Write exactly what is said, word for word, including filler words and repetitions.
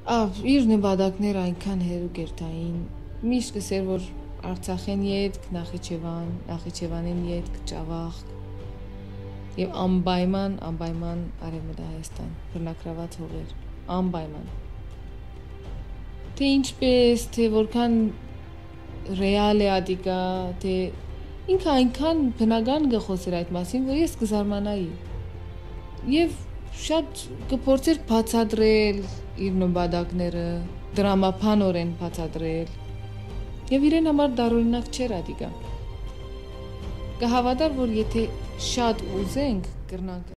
Ավ, իր նպատակները այնքան հերուկ էր տային։ Միշտ կսեր որ Արցախեն յետք, Nakhchivan, Nakhchivanեն յետք, Javakheti։ Եվ անպայման, անպայման Արևմտա Հայաստան, բռնակրաված հողեր, անպայման։ Թե ինչպես, թե որքան ռեալ է ադիկա, թե ինքը այնքան բնական գխոսեր այդ մասին, որ ես կզարմանայի։ Եվ շատ կփորձեր բացատրել իր նպատակները, դրամափանորեն բացատրել։ Եվ իրեն համար դառօրինակ չէր ադիկա։ Կհավատար, որ եթե շատ ուզենք կրնանք